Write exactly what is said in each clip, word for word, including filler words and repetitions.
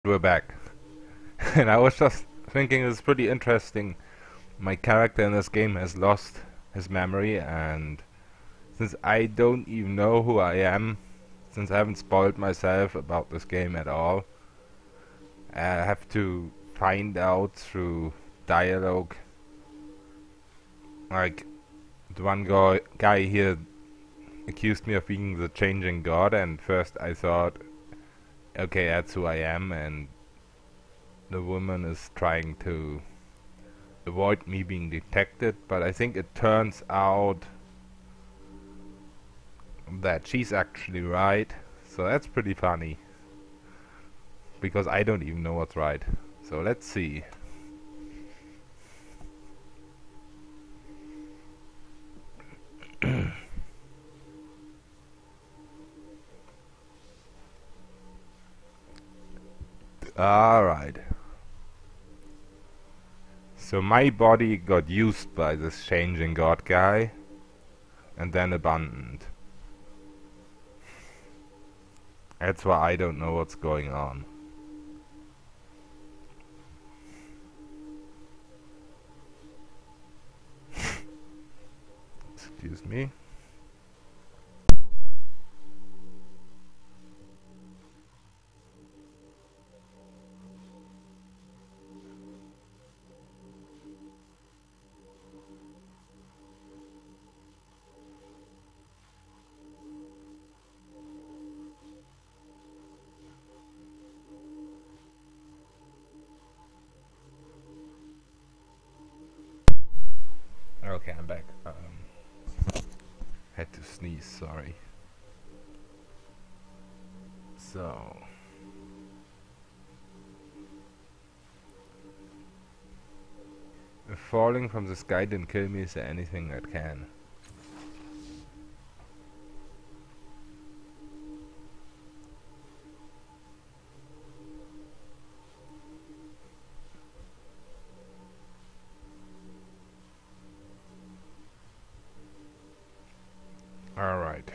We're back. And I was just thinking it's pretty interesting. My character in this game has lost his memory, and since I don't even know who I am, since I haven't spoiled myself about this game at all, I have to find out through dialogue. Like, the one guy, guy here accused me of being the changing god, and first I thought, okay, that's who I am, and the woman is trying to avoid me being detected, but I think it turns out that she's actually right, so that's pretty funny, because I don't even know what's right. So let's see. Alright. So my body got used by this changing god guy, and then abandoned. That's why I don't know what's going on. Excuse me. Okay, I'm back. Um, had to sneeze, sorry. So... if falling from the sky didn't kill me, is there anything that can? Alright.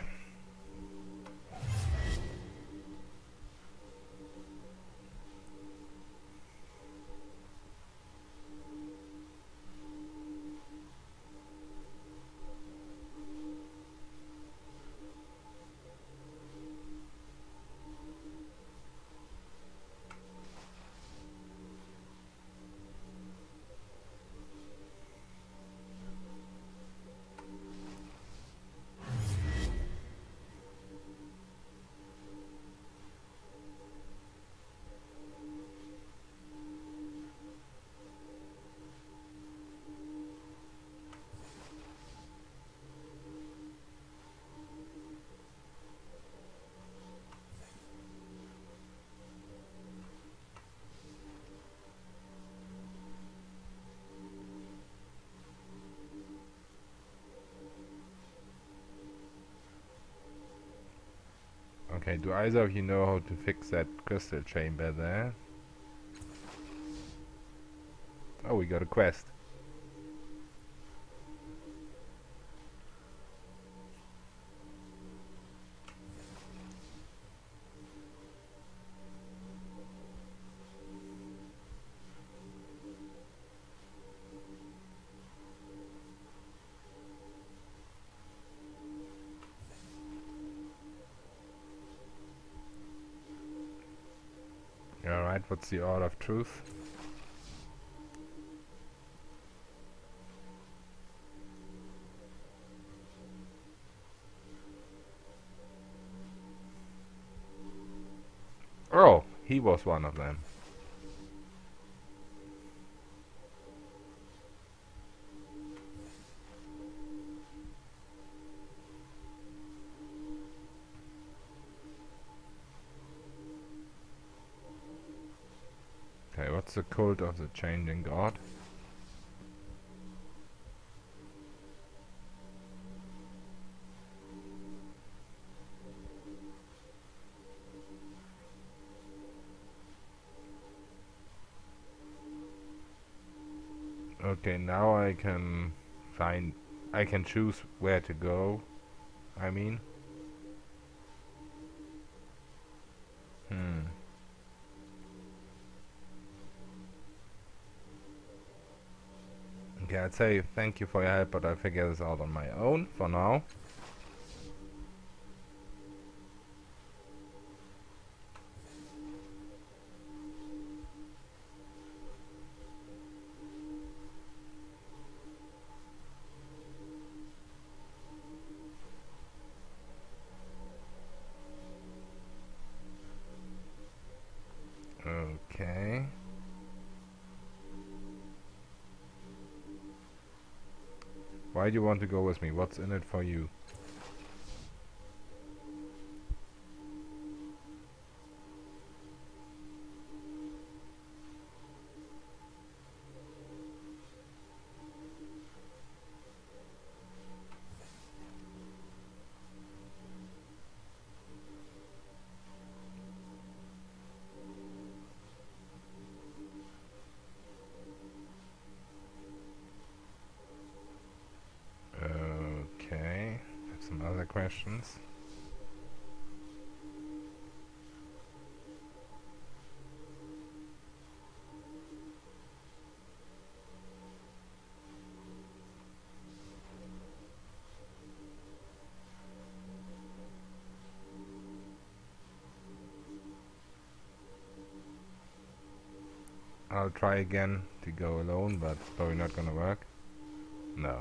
Okay, do either of you know how to fix that crystal chamber there? Oh, we got a quest. Alright, what's the order of truth? Oh, he was one of them. Okay, what's the cult of the changing god? Okay, now I can find... I can choose where to go, I mean. Hmm. Okay, I'd say thank you for your help, but I'll figure this out on my own for now. Okay. Why do you want to go with me? What's in it for you? Okay. Have some other questions. I'll try again to go alone, but it's probably not gonna work. No.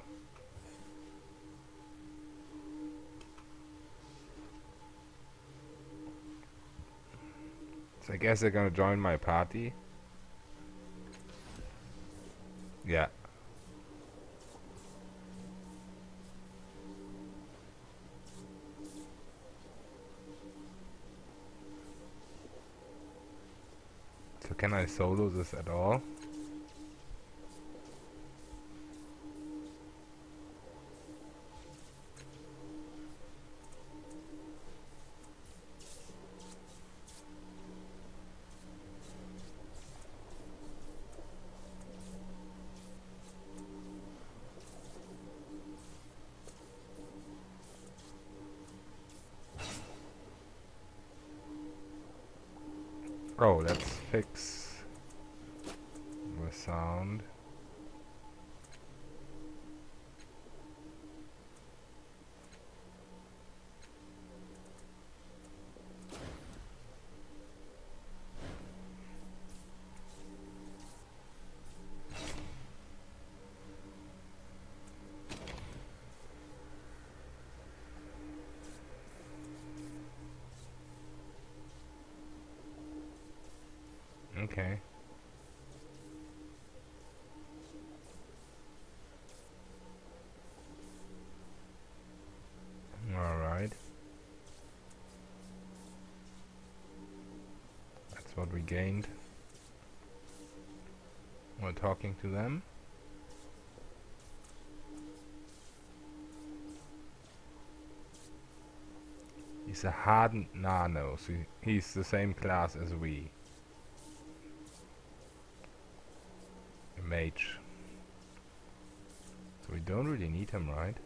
So I guess they're gonna join my party. Yeah. So can I solo this at all? Oh, let's fix the sound. Okay. Alright. That's what we gained. We're talking to them. He's a hardened nano, so he's the same class as we. A mage. So we don't really need him, right?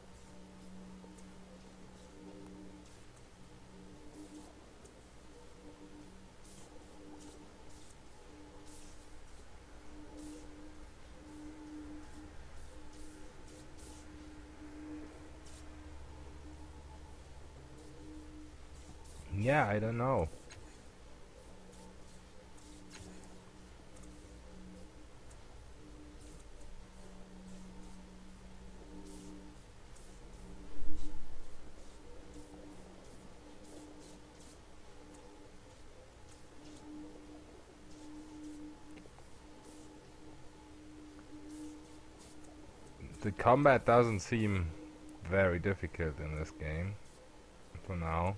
Yeah, I don't know. The combat doesn't seem very difficult in this game for now.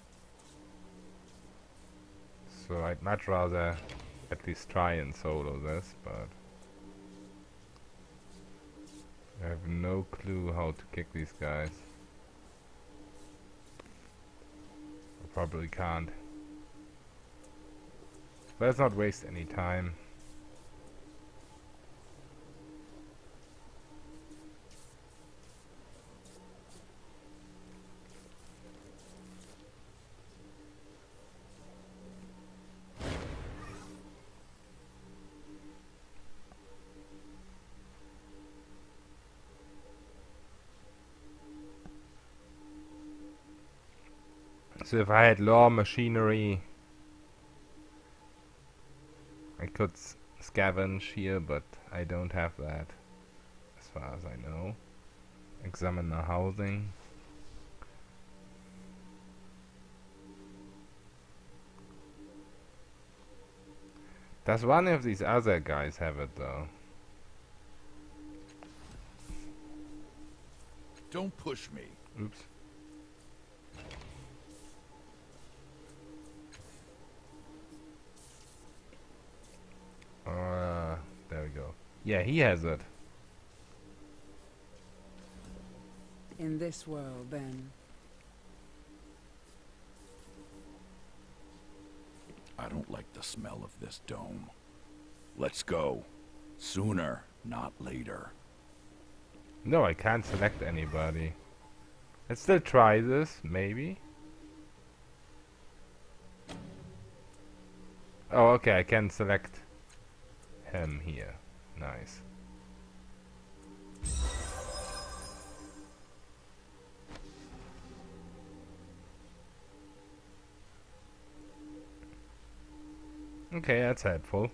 So I'd much rather at least try and solo this, but I have no clue how to kick these guys. I probably can't. Let's not waste any time. So if I had law machinery, I could s scavenge here, but I don't have that, as far as I know. Examine the housing. Does one of these other guys have it though? Don't push me. Oops. Uh, there we go. Yeah, he has it. In this world, then. I don't like the smell of this dome. Let's go. Sooner, not later. No, I can't select anybody. Let's still try this, maybe. Oh, okay, I can select him here. Nice. Okay, that's helpful.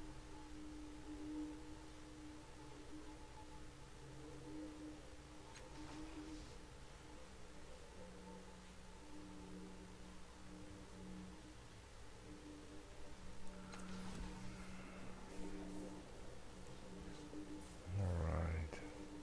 Alright.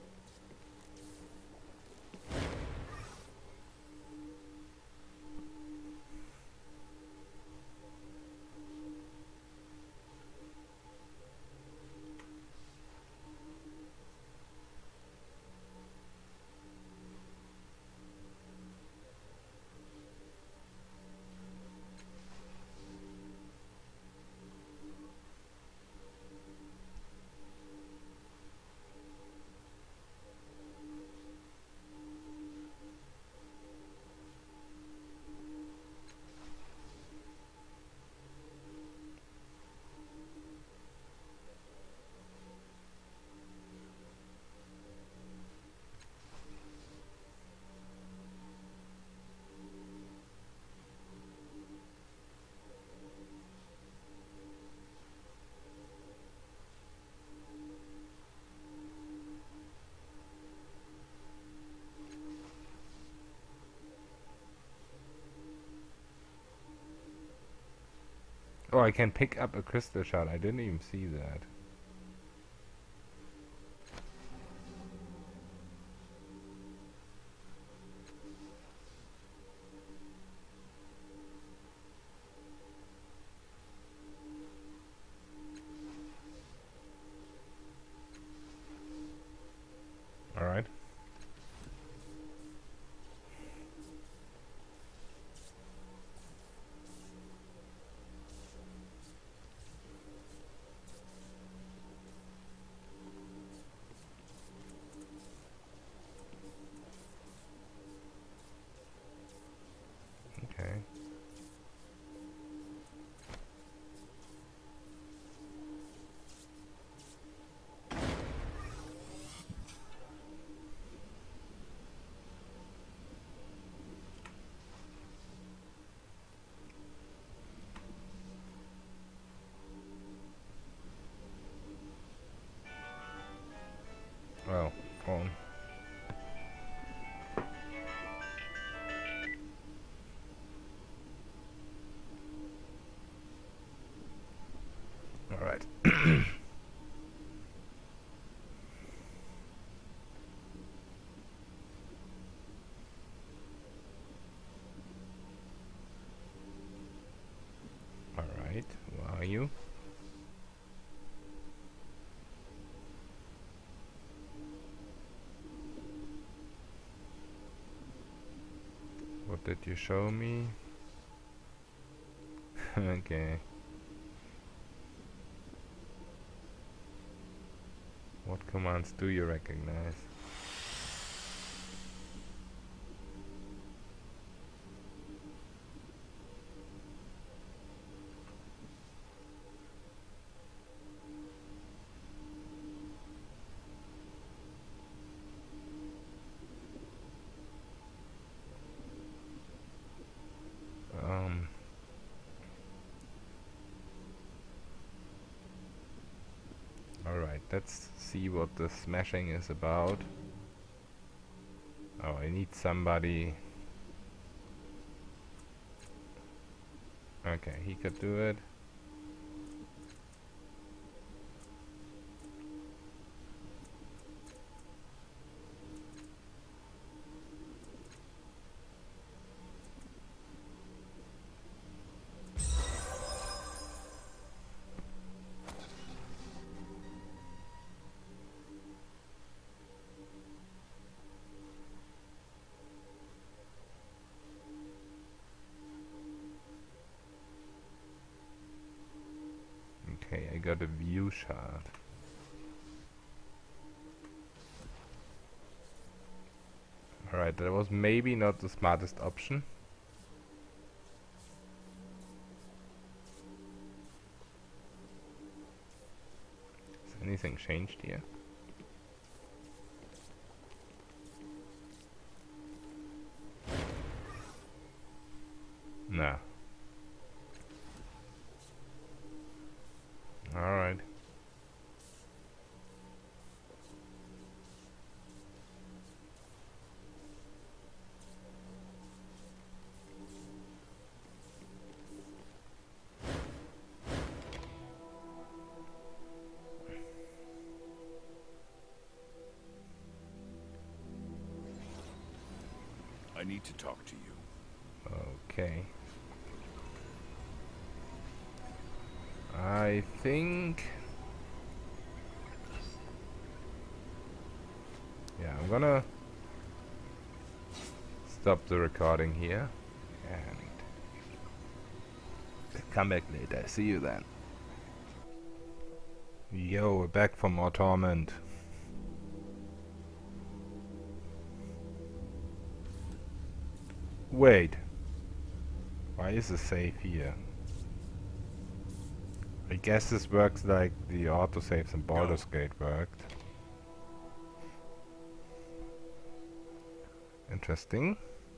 Oh, I can pick up a crystal shard. I didn't even see that. Alright. Okay. Well, phone. Alright. Alright, where are you? What did you show me? Okay. What commands do you recognize? Alright, let's see what the smashing is about. Oh, I need somebody. Okay, he could do it. Okay, I got a view shot. Alright, that was maybe not the smartest option. Has anything changed here? No. Alright. I need to talk to you. Okay. I think... Yeah, I'm gonna stop the recording here and come back later. See you then. Yo, we're back for more Torment. Wait. Why is the save here? I guess this works like the autosaves in Baldur's Gate worked. Interesting.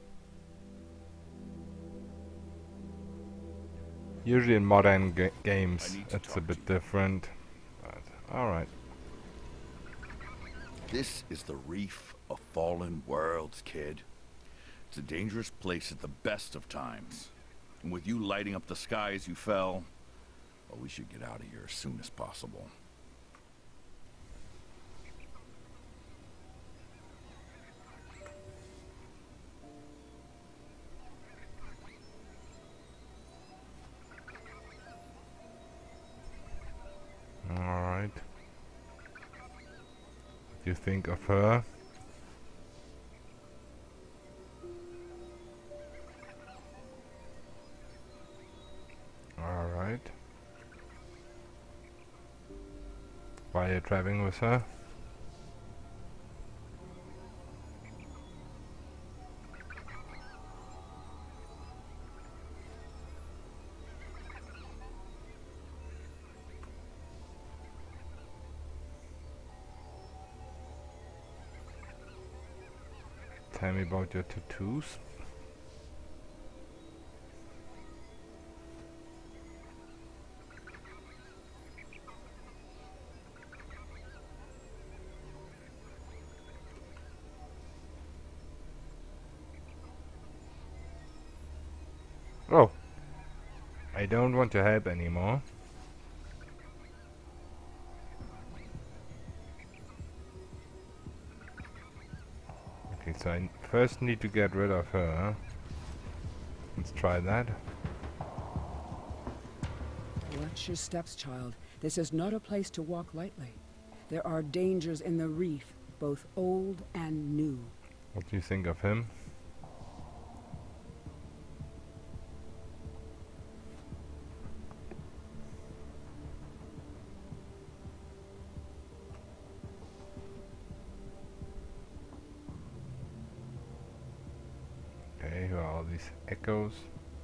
Usually in modern ga games it's a bit different. But alright. This is the reef of fallen worlds, kid. It's a dangerous place at the best of times. And with you lighting up the sky as you fell, well, we should get out of here as soon as possible. Alright. What do you think of her? Alright. Why are you traveling with her? Tell me about your tattoos. Oh, I don't want to help anymore. Okay, so I first need to get rid of her. Let's try that. Watch your steps, child. This is not a place to walk lightly. There are dangers in the reef, both old and new. What do you think of him? Okay, who are all these echoes?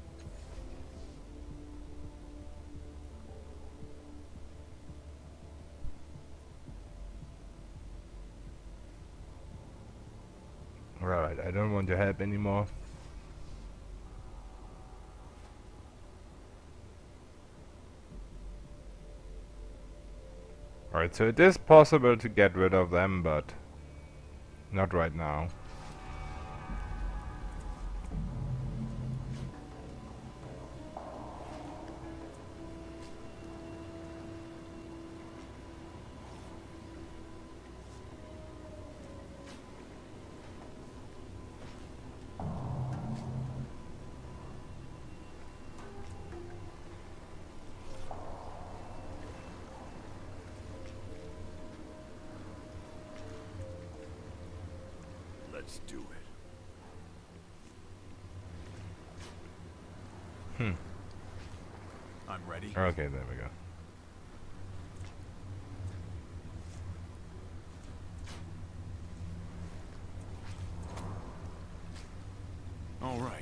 Alright, I don't want your help anymore. Alright, so it is possible to get rid of them, but not right now. Let's do it. Hmm. I'm ready. Okay, there we go. All right.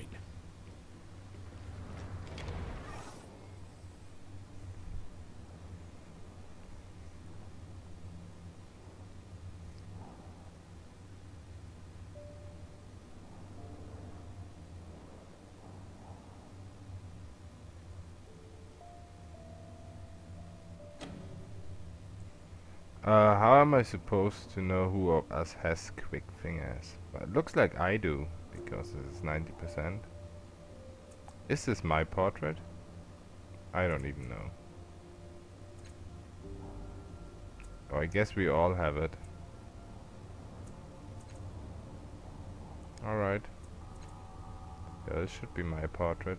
Uh, how am I supposed to know who of us has quick fingers? Well, it looks like I do, because it's ninety percent. Is this my portrait? I don't even know. Oh, I guess we all have it. Alright. Yeah, this should be my portrait.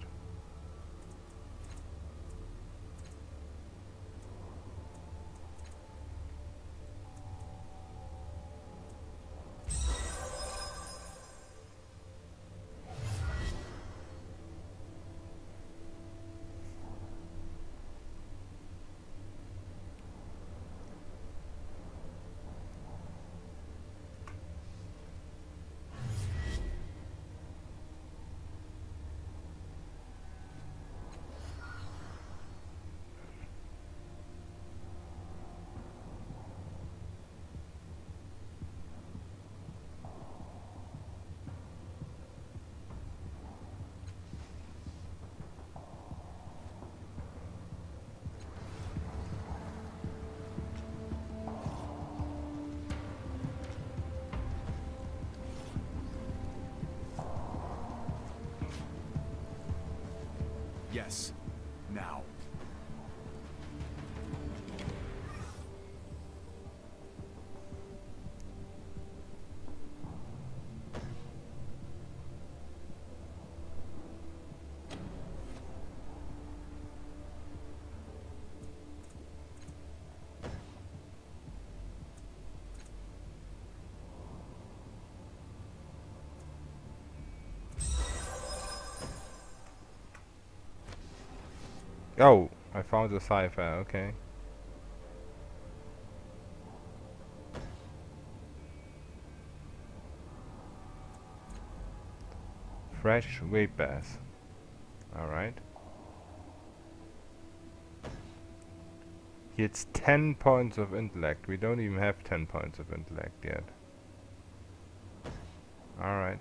Yes. Now. Oh, I found the cipher, okay. Fresh weight bass. Alright. It's ten points of intellect. We don't even have ten points of intellect yet. Alright.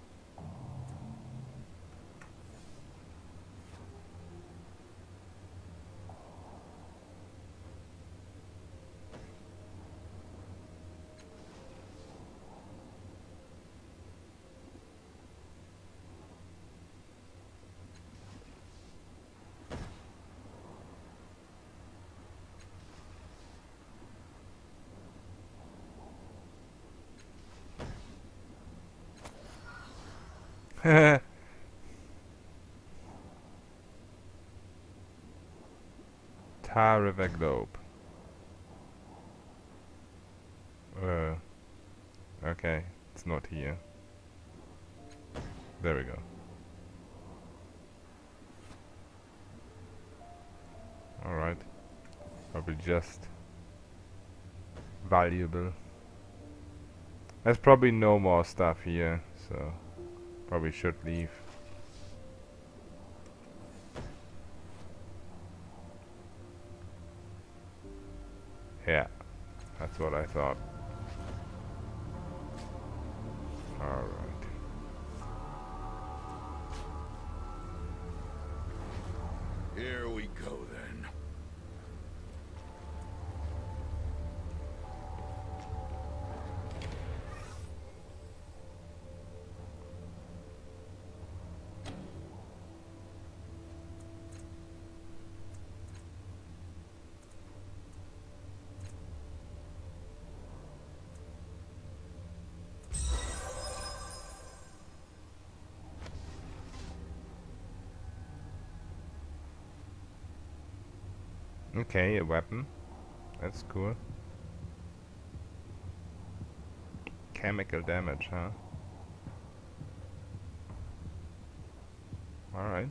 Tar River Globe. Uh, okay, it's not here. There we go. Alright. Probably just valuable. There's probably no more stuff here, so probably should leave. Yeah, that's what I thought. Alright. Here we go then. Okay, a weapon. That's cool. Chemical damage, huh? Alright.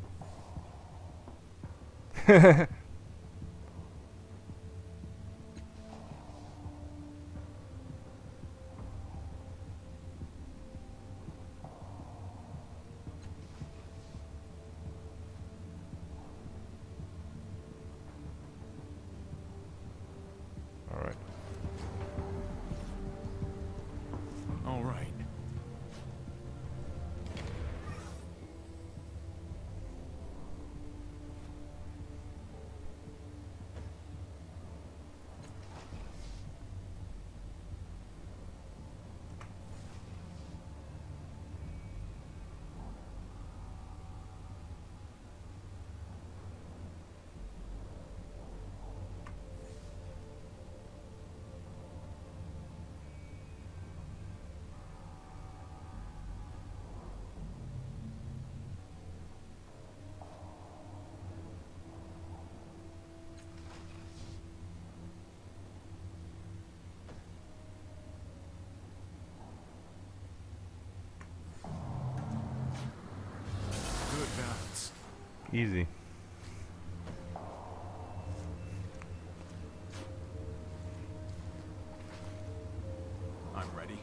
Alright. All right. Good balance. Easy. I'm ready.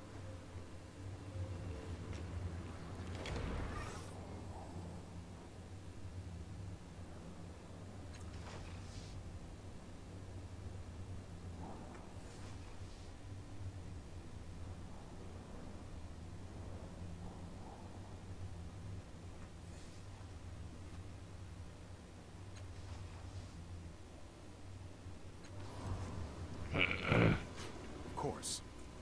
Of course.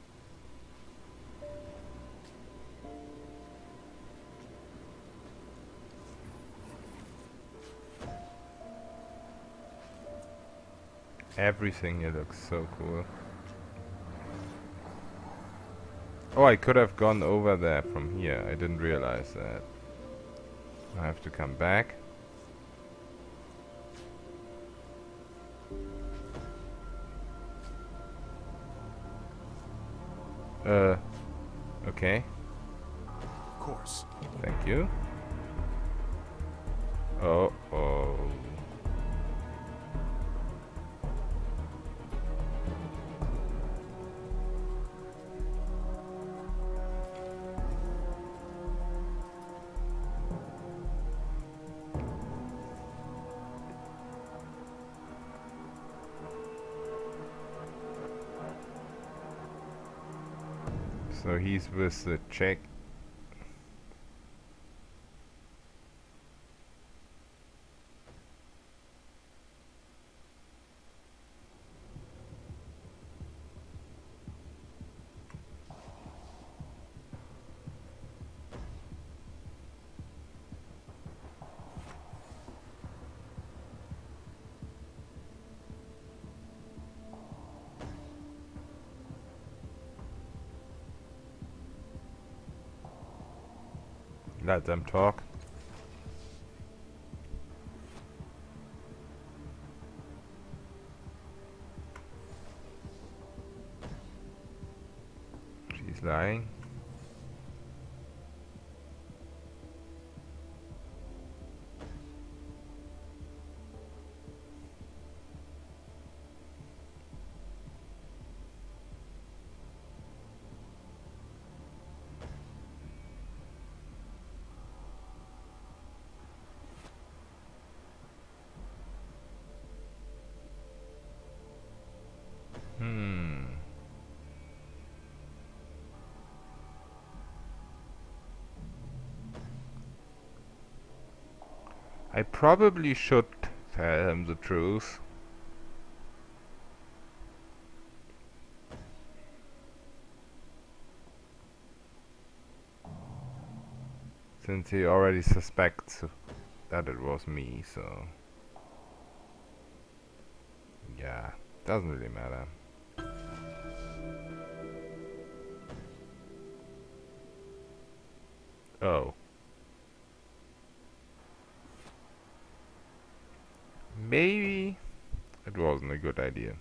Everything here looks so cool. Oh, I could have gone over there from here. I didn't realize that. I have to come back. Uh, okay. Of course. Thank you. Oh, oh. So he's with the check. Let them talk. She's lying. Hmm. I probably should tell him the truth. Since he already suspects that it was me, so yeah, doesn't really matter. Oh. Maybe It wasn't a good idea.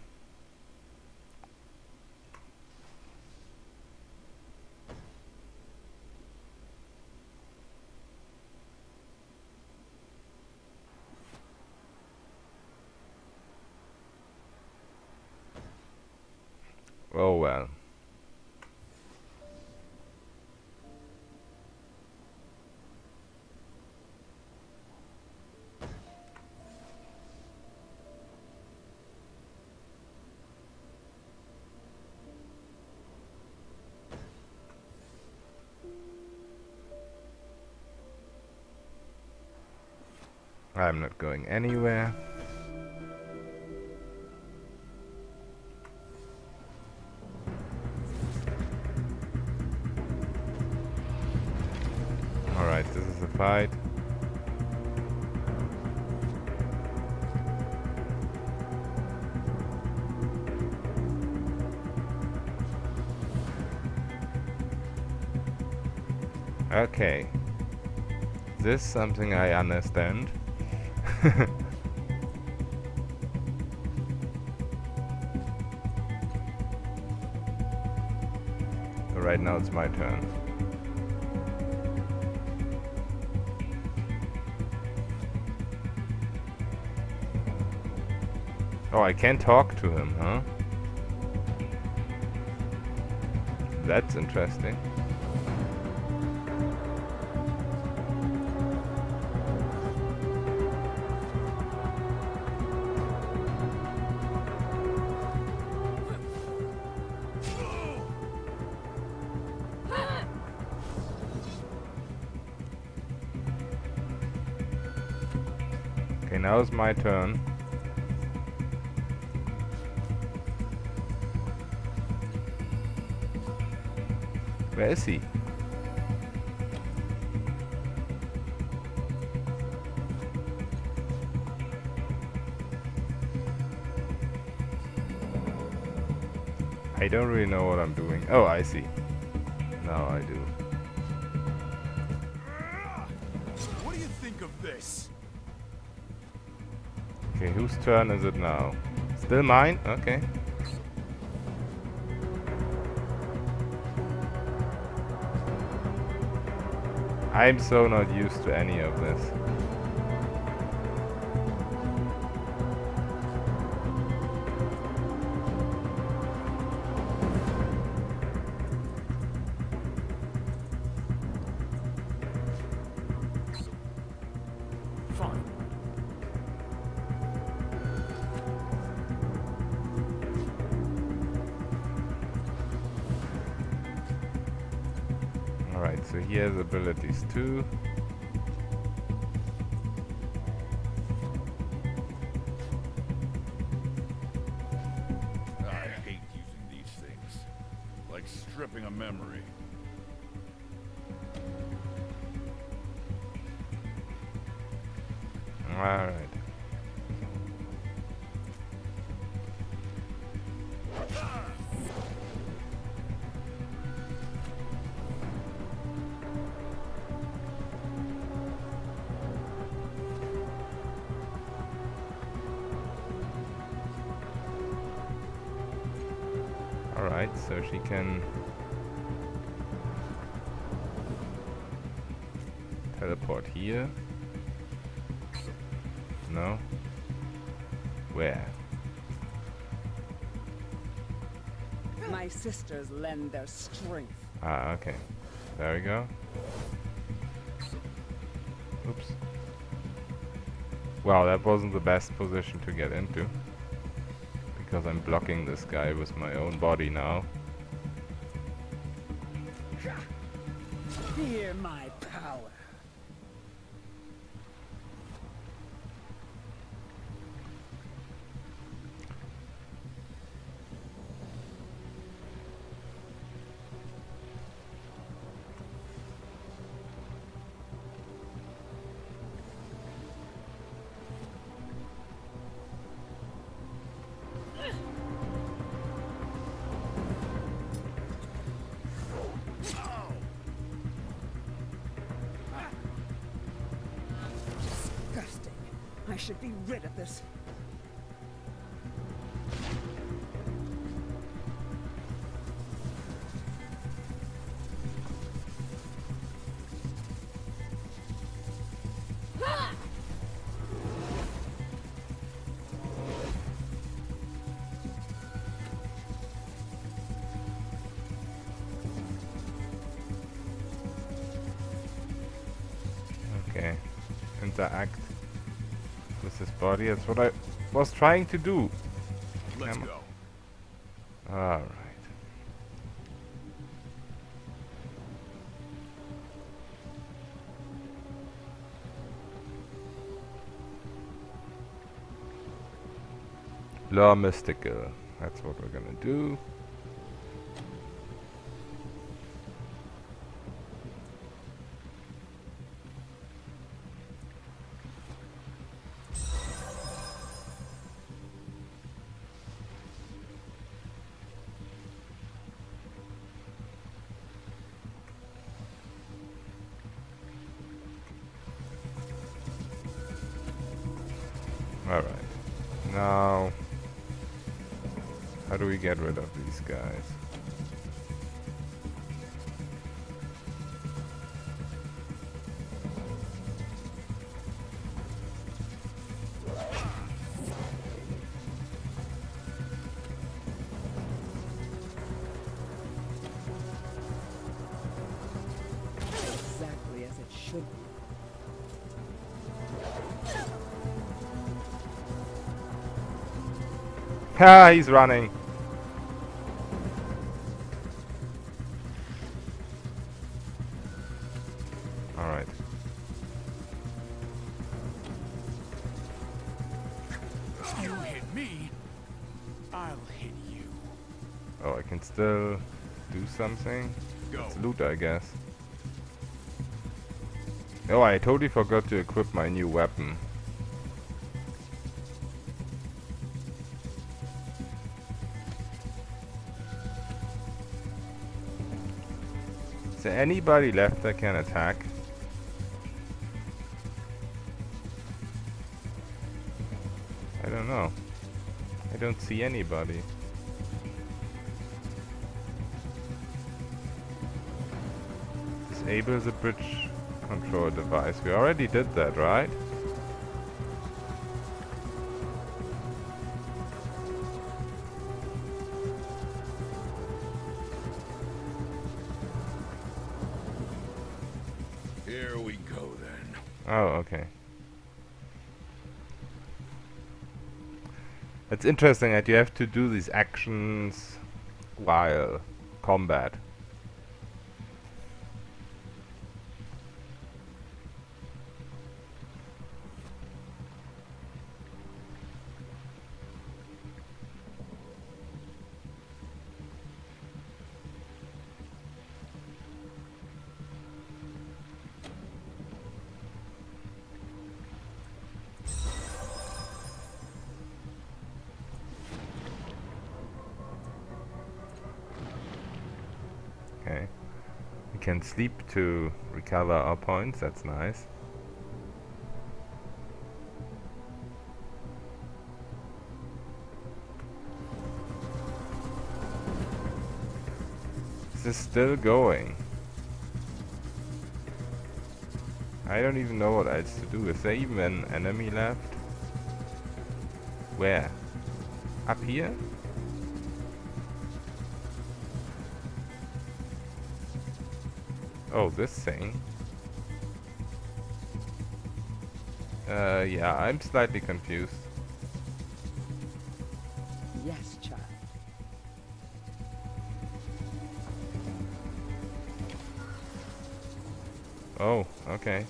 Oh well. I'm not going anywhere. Alright, this is a fight. Okay. This is something I understand. Right now it's my turn. Oh, I can't talk to him, huh? That's interesting. Okay, now it's my turn. Where is he? I don't really know what I'm doing. Oh, I see. Now I do. What do you think of this? Okay, whose turn is it now? Still mine? Okay. I'm so not used to any of this. Fine. Alright, so he has abilities too. I hate using these things. Like stripping a memory. Alright. Alright, so she can teleport here. No? Where? My sisters lend their strength. Ah, okay. There we go. Oops. Wow, that wasn't the best position to get into. Because I'm blocking this guy with my own body now. Fear my power. Disgusting. I should be rid of this. interact with his body. That's what I was trying to do. Let's Come on. go. Alright. Law Mystical. That's what we're gonna do. Alright. Now, how do we get rid of these guys? Exactly as it should be. Ha! He's running. Alright. You hit me, I'll hit you. Oh, I can still do something? Go. It's loot, I guess. Oh, I totally forgot to equip my new weapon. Is there anybody left that can attack? I don't know. I don't see anybody. Disable the bridge control device. We already did that, right? Here we go then. Oh, okay. It's interesting that you have to do these actions while combat. Okay. We can sleep to recover our points, that's nice. Is this still going? I don't even know what else to do. Is there even an enemy left? Where? Up here? Oh, this thing. Uh, yeah, I'm slightly confused. Yes, child. Oh, okay.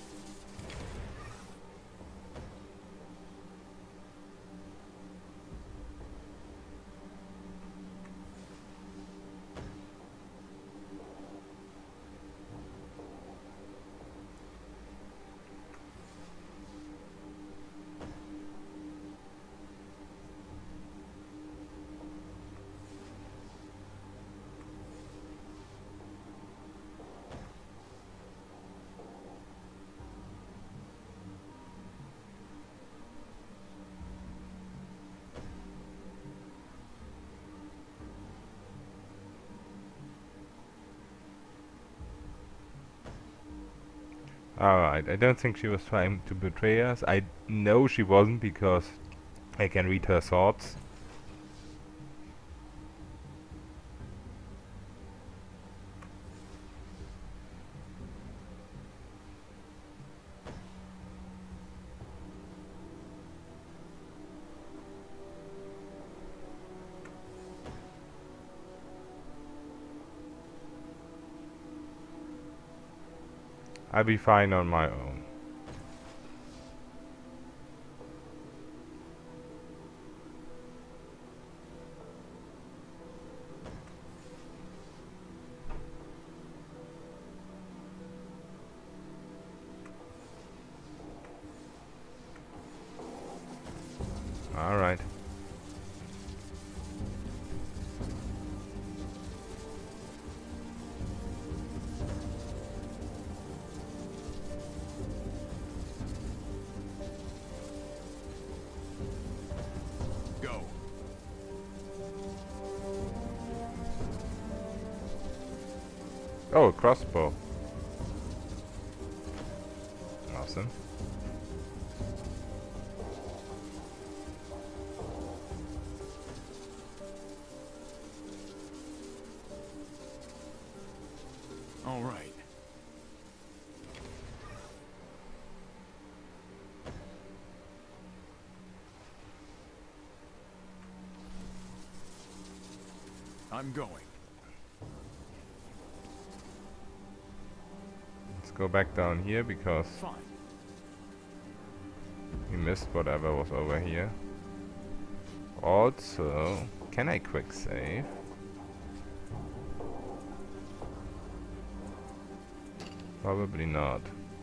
Alright, I don't think she was trying to betray us. I know she wasn't because I can read her thoughts. I'll be fine on my own. All right. Go. Oh, a crossbow. Awesome. All right. I'm going. Let's go back down here because Fine. we missed whatever was over here. Also, can I quick save? Probably not.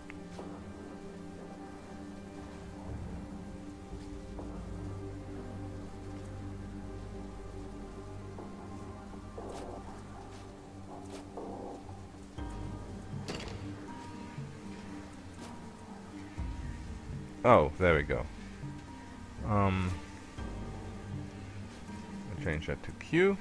Oh, there we go. Um, I'll change that to Q.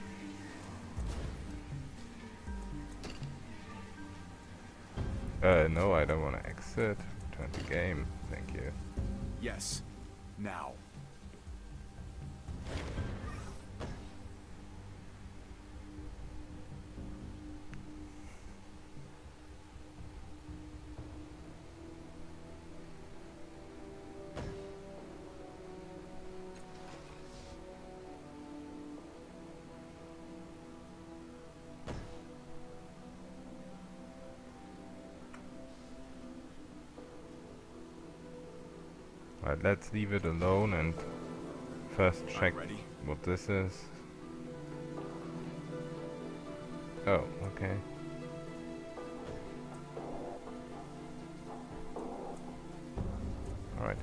Uh, no, I don't want to exit. Return to game. Thank you. Yes. Now. Alright, let's leave it alone and first check I'm ready. what this is. Oh, okay. Alright.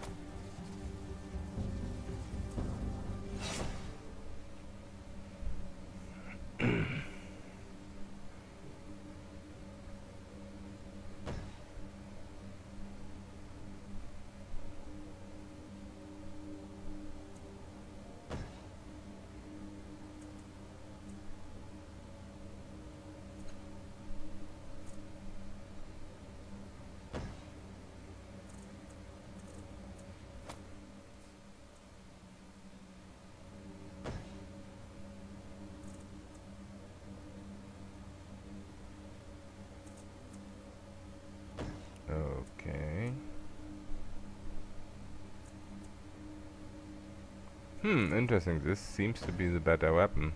Okay. Hmm, interesting. This seems to be the better weapon.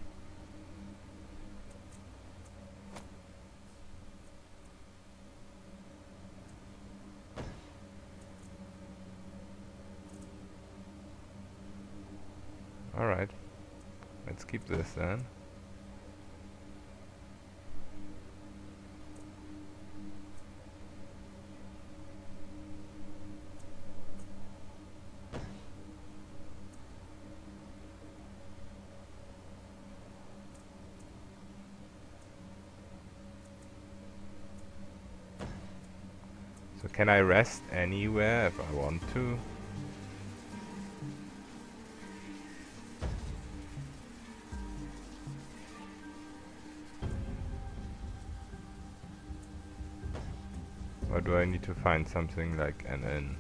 Alright. Let's keep this then. So can I rest anywhere if I want to? Or do I need to find something like an inn?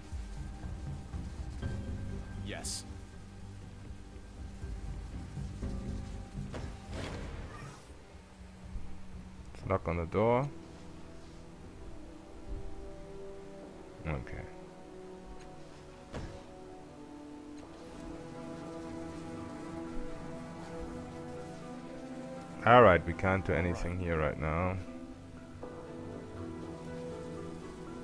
Yes. Let's knock on the door. Okay. Alright, we can't do anything here right now.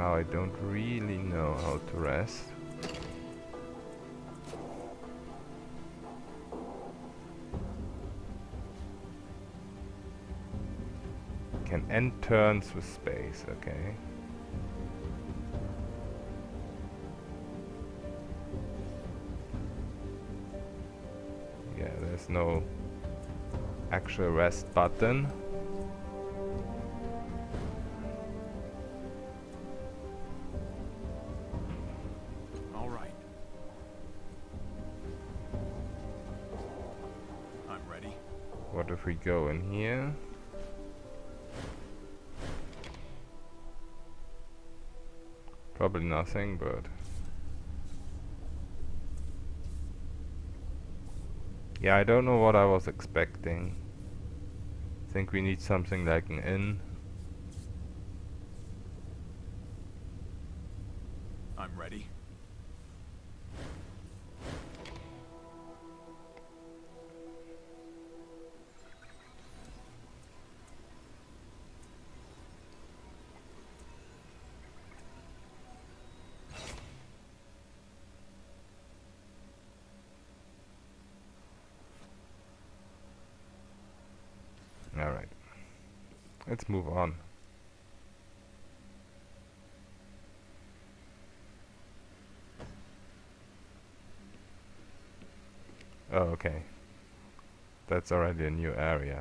now I don't really know how to rest. Can end turns with space, okay. Yeah, there's no actual rest button. All right. I'm ready. What if we go in here? Probably nothing, but yeah, I don't know what I was expecting. I think we need something like an inn. I'm ready. Alright. Let's move on. Oh, okay. That's already a new area.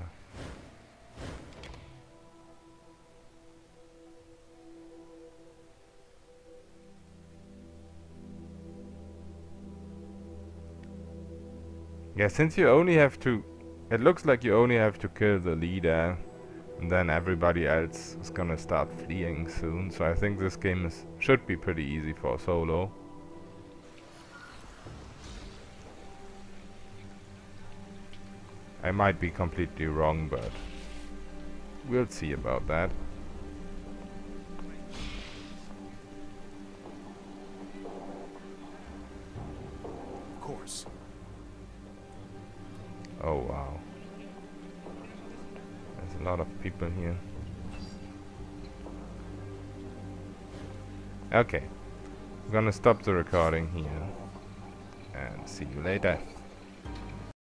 Yeah, since you only have to... It looks like you only have to kill the leader, and then everybody else is gonna start fleeing soon, so I think this game is should be pretty easy for solo. I might be completely wrong, but we'll see about that. Of course. Oh wow. There's a lot of people here. Okay. I'm gonna stop the recording here and see you later.